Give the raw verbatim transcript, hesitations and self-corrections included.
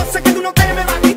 sé que tú no te me vas a